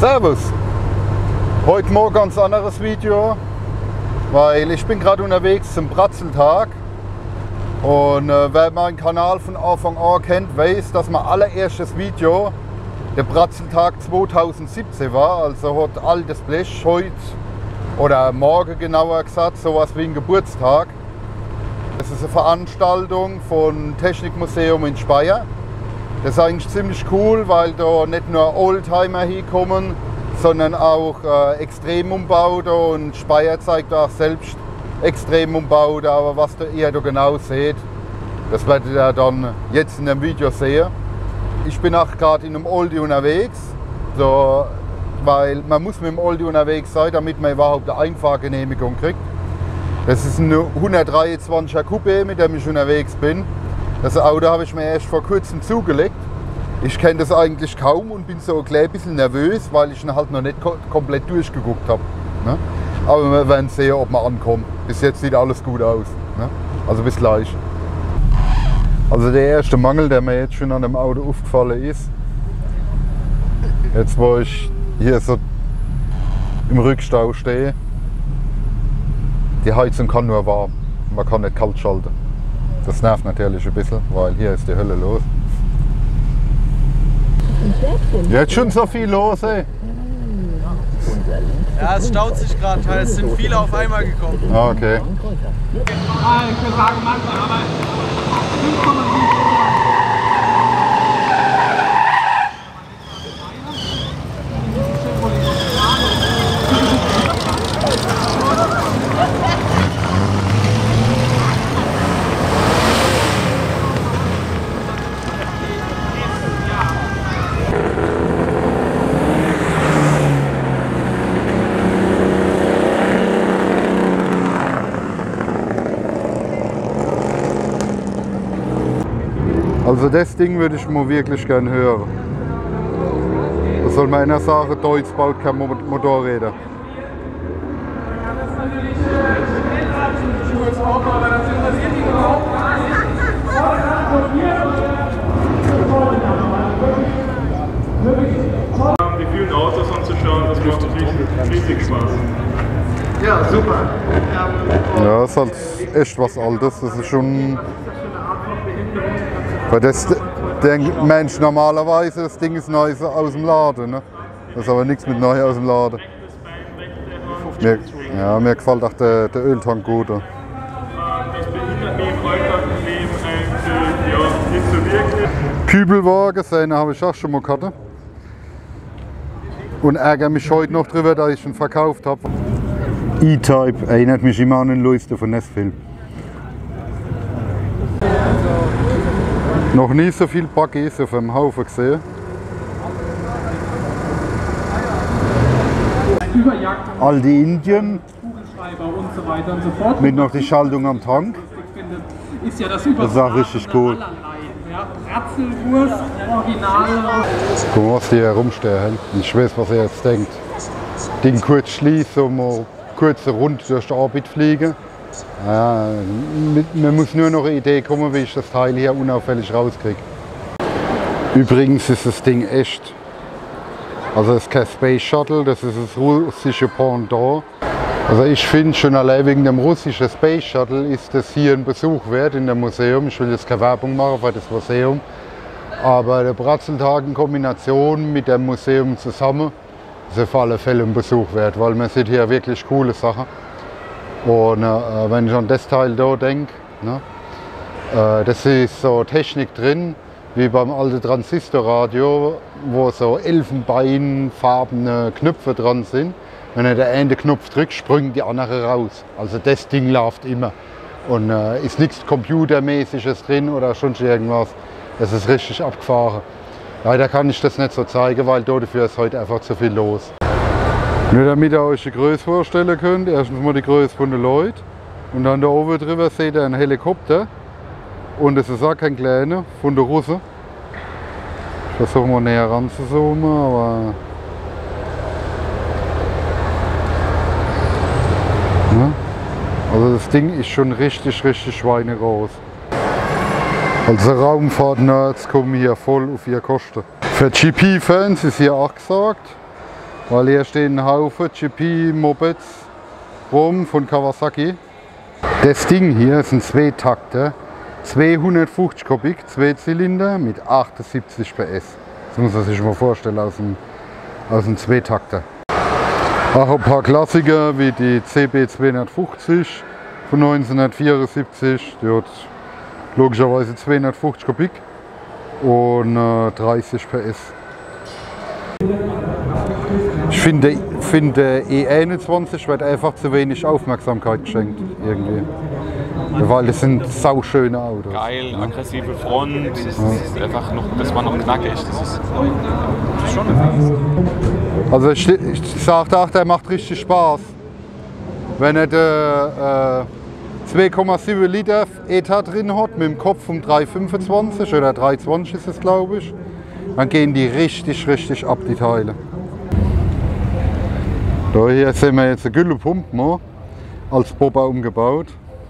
Servus! Heute Morgen ganz anderes Video, weil ich bin gerade unterwegs zum Bratzeltag. Und wer meinen Kanal von Anfang an kennt, weiß, dass mein allererstes Video der Bratzeltag 2017 war. Also hat altes Blech heute oder morgen genauer gesagt, sowas wie ein Geburtstag. Das ist eine Veranstaltung vom Technikmuseum in Speyer. Das ist eigentlich ziemlich cool, weil da nicht nur Oldtimer hinkommen, sondern auch Extremumbaute, und Speyer zeigt auch selbst Extremumbaute, aber was ihr da genau seht, das werdet ihr dann jetzt in dem Video sehen. Ich bin auch gerade in einem Oldie unterwegs, so, weil man muss mit dem Oldie unterwegs sein, damit man überhaupt eine Einfahrgenehmigung kriegt. Das ist ein 123er Coupé, mit dem ich unterwegs bin. Das Auto habe ich mir erst vor kurzem zugelegt. Ich kenne das eigentlich kaum und bin so ein klein bisschen nervös, weil ich ihn halt noch nicht komplett durchgeguckt habe. Ne? Aber wir werden sehen, ob wir ankommen. Bis jetzt sieht alles gut aus. Ne? Also bis gleich. Also der erste Mangel, der mir jetzt schon an dem Auto aufgefallen ist, jetzt wo ich hier so im Rückstau stehe, die Heizung kann nur warm. Man kann nicht kalt schalten. Das nervt natürlich ein bisschen, weil hier ist die Hölle los. Jetzt schon so viel los, ey. Ja, es staut sich gerade, weil es sind viele auf einmal gekommen. Ah, okay. Ich würde sagen, manchmal, aber 5,7. Also das Ding würde ich mal wirklich gerne hören. Das soll man einer sagen, Deutz baut keine Motorräder. Die vielen Autos anzuschauen, das macht richtig Spaß. Ja, super. Ja, das ist halt echt was Altes. Das ist schon. Weil das denkt Mensch normalerweise, das Ding ist neu aus dem Laden. Ne? Das ist aber nichts mit neu aus dem Laden. Mir gefällt auch der Öltank gut. Das behindert mich im Alltagsleben eigentlich nicht so wirklich. Kübelwagen, seine habe ich auch schon mal gehabt. Und ärgere mich heute noch darüber, dass ich ihn verkauft habe. E-Type erinnert mich immer an den Luiste von Nesfilm. Noch nie so viel Baggies auf einem Haufen gesehen. Aldi Indien. Kugelschreiber und so weiter und so fort. Mit noch die Schaltung am Tank. Ist ja das ist auch richtig cool. Ja, Ratzelwurst, Original. Guck mal, was die hier rumstehen. Ich weiß, was ihr jetzt denkt. Ding kurz schließen und mal kurz rund durch die Orbit fliegen. Ja, man muss nur noch eine Idee kommen, wie ich das Teil hier unauffällig rauskriege. Übrigens ist das Ding echt. Also es ist kein Space Shuttle, das ist das russische Pendant. Also ich finde schon allein wegen dem russischen Space Shuttle ist das hier ein Besuch wert in dem Museum. Ich will jetzt keine Werbung machen für das Museum. Aber der Bratzeltag in Kombination mit dem Museum zusammen ist auf alle Fälle ein Besuch wert, weil man sieht hier wirklich coole Sachen. Und wenn ich an das Teil hier denke, ne, das ist so Technik drin, wie beim alten Transistorradio, wo so elfenbeinfarbene Knöpfe dran sind. Wenn er den einen Knopf drückt, springen die anderen raus. Also das Ding läuft immer. Und ist nichts Computermäßiges drin oder schon irgendwas. Das ist richtig abgefahren. Leider kann ich das nicht so zeigen, weil dafür ist heute einfach zu viel los. Nur damit ihr euch die Größe vorstellen könnt, erstens mal die Größe von den Leuten und dann da oben drüber seht ihr einen Helikopter und das ist auch kein kleiner, von den Russen. Ich versuche mal näher ranzuzoomen, aber ja. Also das Ding ist schon richtig schweinegroß. Also Raumfahrt-Nerds kommen hier voll auf ihre Kosten. Für GP-Fans ist hier auch gesagt, Weil hier stehen ein Haufen GP-Mopeds rum von Kawasaki. Das Ding hier ist ein Zweitakter, 250 Kubik, 2 Zylinder mit 78 PS. Das muss man sich mal vorstellen aus dem Zweitakter. Auch ein paar Klassiker wie die CB 250 von 1974. Die hat logischerweise 250 Kubik und 30 PS. Ich finde E21 wird einfach zu wenig Aufmerksamkeit geschenkt irgendwie. Weil es sind sauschöne Autos. Geil, aggressive Front, das ist einfach noch, das war noch knackig. Das ist schon also ich sage auch, der macht richtig Spaß. Wenn er 2,7 Liter ETA drin hat, mit dem Kopf um 3,25 oder 3,20 ist es glaube ich, dann gehen die richtig ab, die Teile. Da hier sehen wir jetzt eine Güllepumpe als Bobber umgebaut.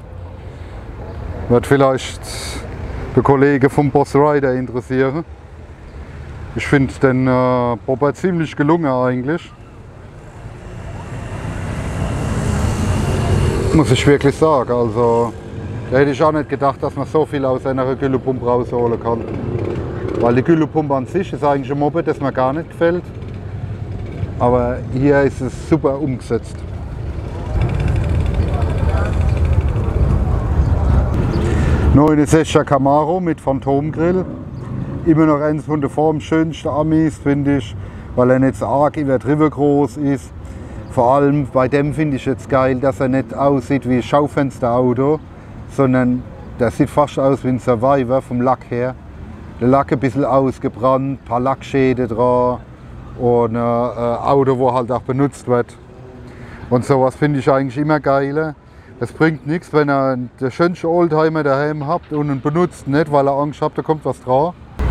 Wird vielleicht der Kollege vom Boss Rider interessieren. Ich finde den Bobber ziemlich gelungen eigentlich. Muss ich wirklich sagen. Also, da hätte ich auch nicht gedacht, dass man so viel aus einer Güllepumpe rausholen kann. Weil die Güllepumpe an sich ist eigentlich ein Moped, das mir gar nicht gefällt. Aber hier ist es super umgesetzt. '69er Camaro mit Phantomgrill. Immer noch eines von der formschönsten Amis, finde ich, weil er nicht so arg übertrieben groß ist. Vor allem bei dem finde ich jetzt geil, dass er nicht aussieht wie ein Schaufensterauto, sondern der sieht fast aus wie ein Survivor vom Lack her. Der Lack ein bisschen ausgebrannt, ein paar Lackschäden dran und ein Auto, das halt auch benutzt wird. Und sowas finde ich eigentlich immer geiler. Es bringt nichts, wenn ihr den schönsten Oldtimer daheim habt und ihn benutzt nicht, weil ihr Angst habt, da kommt was dran.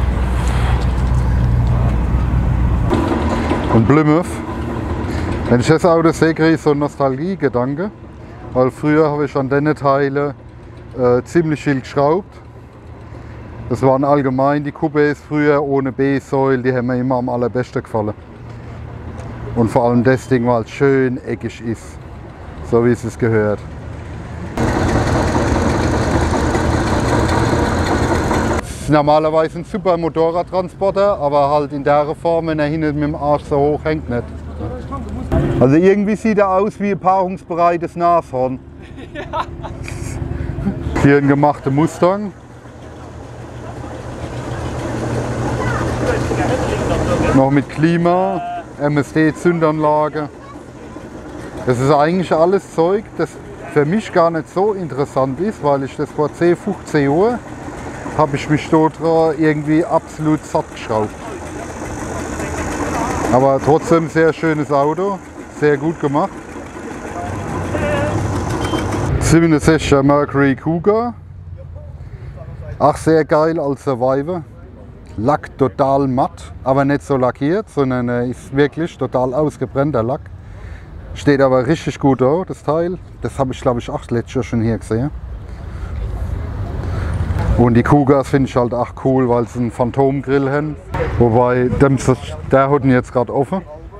Und Plymouth. Wenn ich das Auto sehe, kriege ich so einen Nostalgie-Gedanke. Weil früher habe ich an diesen Teilen ziemlich viel geschraubt. Das waren allgemein die Coupés früher ohne B-Säule, die haben mir immer am allerbesten gefallen. Und vor allem das Ding, weil es schön eckig ist, so wie es gehört. Es ist normalerweise ein super Motorradtransporter, aber halt in der Form, wenn er hinten mit dem Arsch so hoch hängt, nicht. Also irgendwie sieht er aus wie ein paarungsbereites Nashorn. Ja. Hier ein gemachter Mustang. Noch mit Klima, MSD-Zündanlage. Das ist eigentlich alles Zeug, das für mich gar nicht so interessant ist, weil ich das vor 10, 15 Jahren habe ich mich dort irgendwie absolut satt geschraubt. Aber trotzdem sehr schönes Auto, sehr gut gemacht. 67er Mercury Cougar. Auch sehr geil als Survivor. Lack total matt, aber nicht so lackiert, sondern ist wirklich total ausgebrannter Lack. Steht aber richtig gut da, das Teil. Das habe ich glaube ich auch letztes Jahr schon hier gesehen. Und die Cougars finde ich halt auch cool, weil sie einen Phantomgrill haben. Wobei, der hat ihn jetzt gerade offen.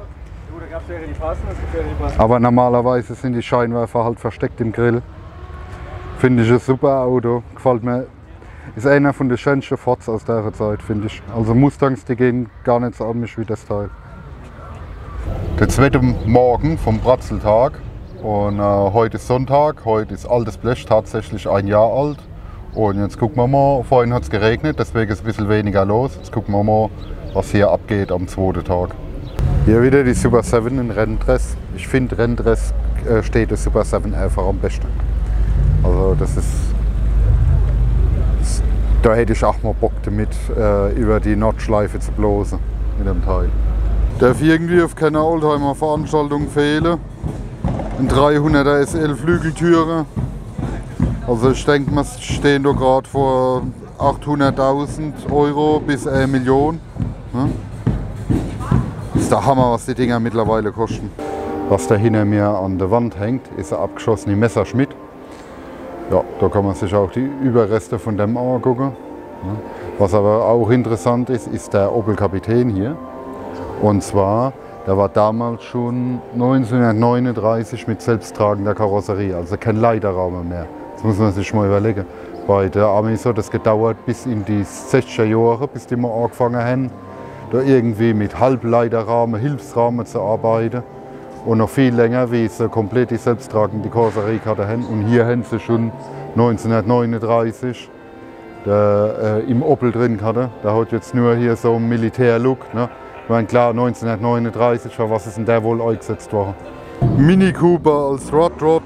Aber normalerweise sind die Scheinwerfer halt versteckt im Grill. Finde ich ein super Auto, gefällt mir. Ist einer von den schönsten Fords aus der Zeit, finde ich. Also Mustangs, die gehen gar nicht so an mich wie das Teil. Der zweite Morgen vom Bratzeltag. Und heute ist Sonntag, heute ist altes Blech tatsächlich ein Jahr alt. Und jetzt gucken wir mal, vorhin hat es geregnet, deswegen ist ein bisschen weniger los. Jetzt gucken wir mal, was hier abgeht am zweiten Tag. Hier wieder die Super 7 in Renndress. Ich finde, Renndress steht der Super 7 einfach am besten. Also das ist, da hätte ich auch mal Bock damit, über die Nordschleife zu bloßen mit dem Teil. Darf irgendwie auf keiner Oldtimer-Veranstaltung fehlen. Ein 300er SL Flügeltüre. Also ich denke, wir stehen da gerade vor 800.000 € bis 1 Million. Ne? Das ist der Hammer, was die Dinger mittlerweile kosten. Was da hinter mir an der Wand hängt, ist ein abgeschossener Messerschmitt. Ja, da kann man sich auch die Überreste von dem angucken. Was aber auch interessant ist, ist der Opel Kapitän hier. Und zwar der war damals schon 1939 mit selbsttragender Karosserie, also kein Leiterrahmen mehr. Das muss man sich mal überlegen. Bei der Amis hat das gedauert bis in die 60er Jahre, bis die mal angefangen haben, da irgendwie mit Halbleiterrahmen, Hilfsrahmen zu arbeiten. Und noch viel länger, wie sie komplett die selbsttragende Karosserie hatten. Und hier haben sie schon 1939 im Opel drin hatte. Der hat jetzt nur hier so einen Militärlook. Ne? Ich meine, klar, 1939, für was ist denn der wohl eingesetzt worden? Mini Cooper als Rod.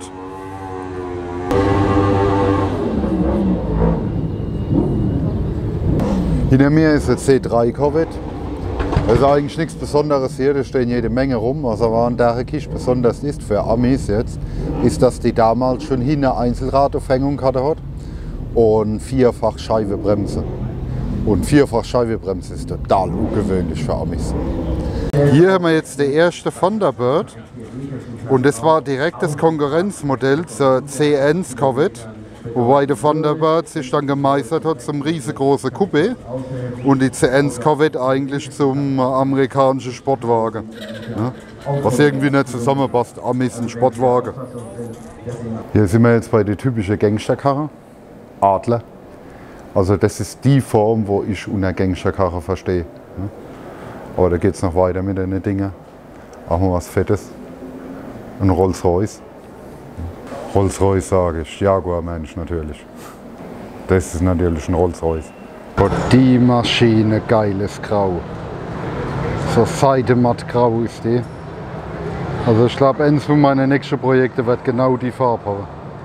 Hinter mir ist ein C3 Corvette. Das ist eigentlich nichts Besonderes hier, da stehen jede Menge rum. Was aber an der Kiste besonders ist für Amis jetzt, ist, dass die damals schon hinten eine Einzelradaufhängung hatte hat und vierfach Scheibenbremse. Und vierfach Scheibenbremse ist total ungewöhnlich für Amis. Hier haben wir jetzt den ersten Thunderbird und das war direkt das Konkurrenzmodell zur C1 Corvette. Wobei der Thunderbird sich dann gemeistert hat zum riesengroßen Coupé und die C1 Corvette eigentlich zum amerikanischen Sportwagen. Ja, was irgendwie nicht zusammenpasst, Amis und Sportwagen. Hier sind wir jetzt bei der typischen Gangsterkarre, Adler. Also das ist die Form, wo ich unter Gangsterkarre verstehe. Ja. Aber da geht es noch weiter mit den Dingen. Auch mal was Fettes. Ein Rolls-Royce. Rolls-Royce sage ich, Jaguar-Mensch natürlich. Das ist natürlich ein Rolls-Royce. Und die Maschine, geiles Grau. So seidematt grau ist die. Also ich glaube, eins von meinen nächsten Projekten wird genau die Farbe haben.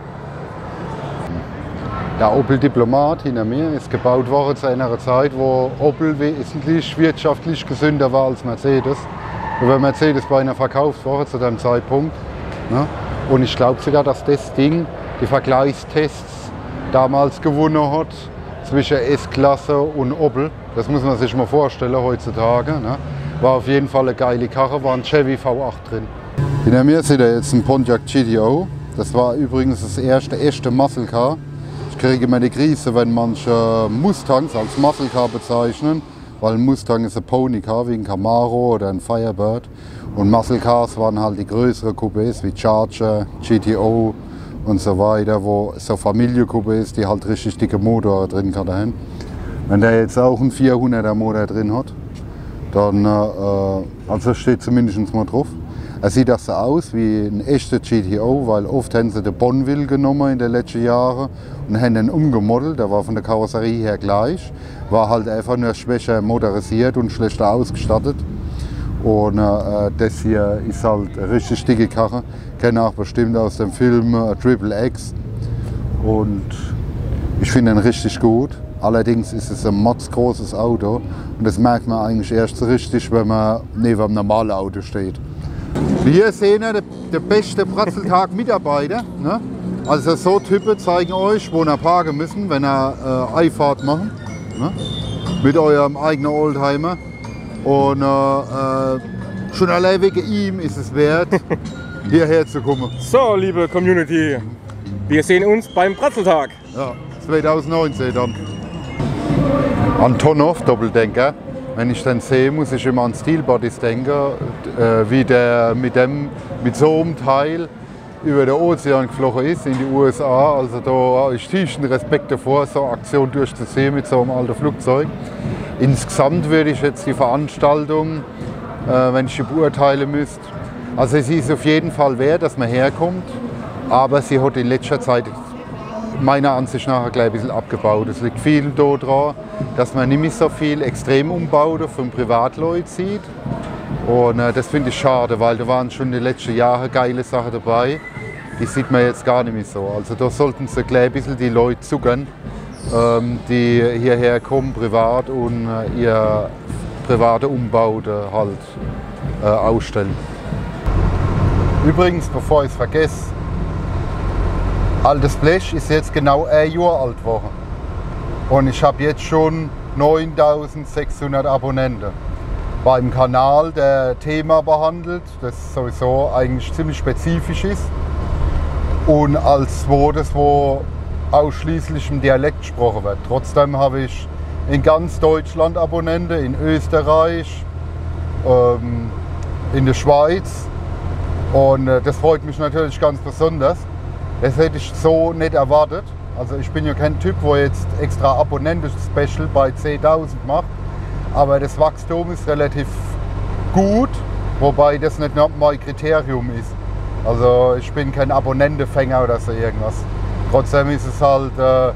Der Opel Diplomat hinter mir ist gebaut worden zu einer Zeit, wo Opel wesentlich wirtschaftlich gesünder war als Mercedes. Und wenn Mercedes bei einer verkauft wurde zu dem Zeitpunkt. Ne? Und ich glaube sogar, dass das Ding die Vergleichstests damals gewonnen hat zwischen S-Klasse und Opel. Das muss man sich mal vorstellen heutzutage. Ne? War auf jeden Fall eine geile Karre, war ein Chevy V8 drin. Hinter mir seht ihr jetzt ein Pontiac GTO. Das war übrigens das erste echte Muscle Car. Ich kriege immer die Krise, wenn manche Mustangs als Muscle Car bezeichnen, weil ein Mustang ist ein Pony Car wie ein Camaro oder ein Firebird. Und Muscle Cars waren halt die größeren Coupés wie Charger, GTO und so weiter, wo so Familie-Coupés, die halt richtig dicke Motoren drin hatten. Wenn der jetzt auch einen 400er Motor drin hat, dann also steht zumindest mal drauf. Er sieht das so aus wie ein echter GTO, weil oft haben sie den Bonneville genommen in den letzten Jahren und haben den umgemodelt. Der war von der Karosserie her gleich, war halt einfach nur schwächer motorisiert und schlechter ausgestattet. Und das hier ist halt eine richtig dicke Karre. Kenne auch bestimmt aus dem Film Triple X. Und ich finde ihn richtig gut. Allerdings ist es ein mordsgroßes Auto. Und das merkt man eigentlich erst so richtig, wenn man neben einem normalen Auto steht. Hier sehen wir den besten Bratzeltag-Mitarbeiter. Ne? Also so Typen zeigen euch, wo ihr parken müssen, wenn ihr Einfahrt machen. Ne? Mit eurem eigenen Oldtimer. Und schon allein wegen ihm ist es wert, hierher zu kommen. So, liebe Community, wir sehen uns beim Bratzeltag. Ja, 2019 dann. Antonov, Doppeldenker. Wenn ich den sehe, muss ich immer an Steelbodies denken, wie der mit so einem Teil über den Ozean geflogen ist in die USA. Also da habe ich tiefsten Respekt davor, so eine Aktion durchzuziehen mit so einem alten Flugzeug. Insgesamt würde ich jetzt die Veranstaltung, wenn ich sie beurteilen müsste, also sie ist auf jeden Fall wert, dass man herkommt, aber sie hat in letzter Zeit meiner Ansicht nach gleich ein bisschen abgebaut. Es liegt viel daran, dass man nicht mehr so viel Extremumbauten von Privatleuten sieht. Und das finde ich schade, weil da waren schon in den letzten Jahren geile Sachen dabei. Die sieht man jetzt gar nicht mehr so. Also da sollten sie gleich ein bisschen die Leute zuckern, die hierher kommen privat und ihr private Umbauten halt ausstellen. Übrigens, bevor ich es vergesse, Altes Blech ist jetzt genau ein Jahr alt geworden. Und ich habe jetzt schon 9600 Abonnenten. Beim Kanal, der Thema behandelt, das sowieso eigentlich ziemlich spezifisch ist. Und als zweites, wo ausschließlich im Dialekt gesprochen wird. Trotzdem habe ich in ganz Deutschland Abonnenten, in Österreich, in der Schweiz. Und das freut mich natürlich ganz besonders. Das hätte ich so nicht erwartet. Also ich bin ja kein Typ, wo jetzt extra Abonnenten-Special bei 10.000 macht. Aber das Wachstum ist relativ gut, wobei das nicht mein Kriterium ist. Also ich bin kein Abonnentenfänger oder so irgendwas. Trotzdem ist es halt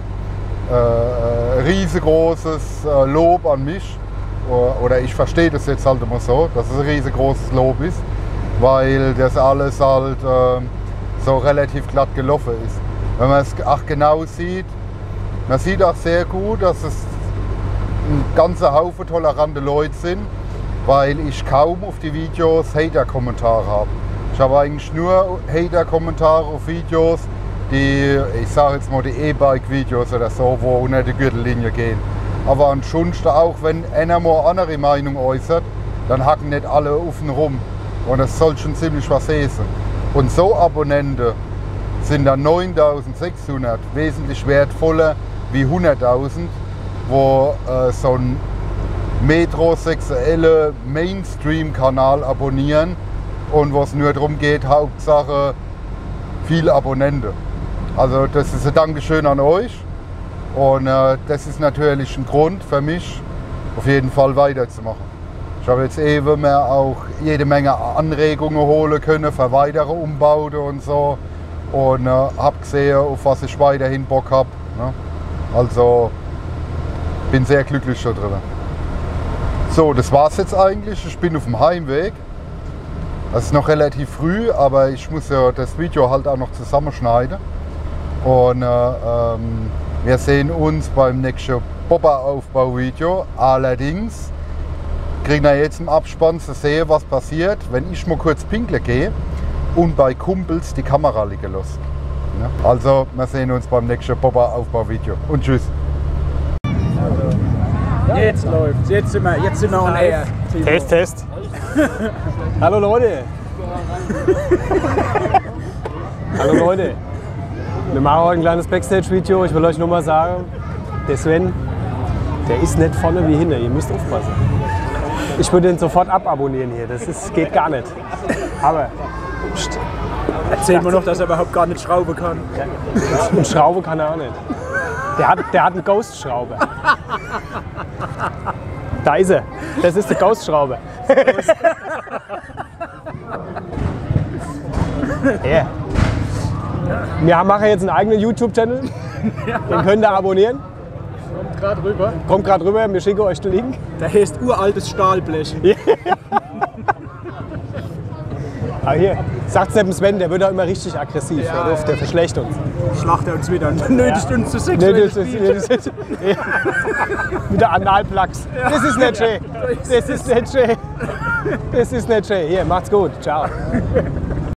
riesengroßes Lob an mich. Oder ich verstehe das jetzt halt immer so, dass es ein riesengroßes Lob ist, weil das alles halt so relativ glatt gelaufen ist. Wenn man es auch genau sieht, man sieht auch sehr gut, dass es ein ganzer Haufen tolerante Leute sind, weil ich kaum auf die Videos Hater-Kommentare habe. Ich habe eigentlich nur Hater-Kommentare auf Videos, die, ich sage jetzt mal die E-Bike-Videos oder so, wo unter die Gürtellinie gehen. Aber ansonsten auch, wenn einer mal eine andere Meinung äußert, dann hacken nicht alle offen rum. Und das soll schon ziemlich was heißen. Und so Abonnenten sind dann 9.600 wesentlich wertvoller wie 100.000, wo so ein metrosexuelle Mainstream-Kanal abonnieren und wo es nur darum geht, Hauptsache viele Abonnenten. Also das ist ein Dankeschön an euch und das ist natürlich ein Grund für mich, auf jeden Fall weiterzumachen. Ich habe jetzt eben mir auch jede Menge Anregungen holen können für weitere Umbauten und so und habe gesehen, auf was ich weiterhin Bock habe. Ne? Also bin sehr glücklich darüber. So, das war's jetzt eigentlich. Ich bin auf dem Heimweg. Es ist noch relativ früh, aber ich muss ja das Video halt auch noch zusammenschneiden. Und wir sehen uns beim nächsten Bobber-Aufbau-Video. Allerdings kriegen wir jetzt im Abspann zu sehen, was passiert, wenn ich mal kurz pinkeln gehe und bei Kumpels die Kamera liegen lasse. Ja? Also, wir sehen uns beim nächsten Bobber-Aufbau-Video. Und tschüss. Jetzt läuft's, jetzt sind wir on air. Test, Test. Hallo Leute. Hallo Leute. Wir machen heute ein kleines Backstage-Video. Ich will euch nur mal sagen, der Sven, der ist nicht vorne wie hinten. Ihr müsst aufpassen. Ich würde ihn sofort ababonnieren hier. Das geht gar nicht. Aber pst. Erzählt mir noch, dass er überhaupt gar nicht schrauben kann. Und Schraube kann er auch nicht. Der hat einen Ghost-Schraube. Da ist er. Das ist der Ghost-Schraube. Yeah. Wir machen jetzt einen eigenen YouTube-Channel. Den könnt ihr abonnieren. Kommt gerade rüber. Kommt gerade rüber, wir schicken euch den Link. Der heißt uraltes Stahlblech. Aber hier, sagt dem Sven, der wird auch immer richtig aggressiv. Ja, der verschlecht uns. Schlacht er uns wieder. Nötigt uns zu sexuellen Spielchen. Wieder Analplax. Das ist nicht schön. Das ist nicht schön. Das ist nicht schön. Hier, macht's gut. Ciao.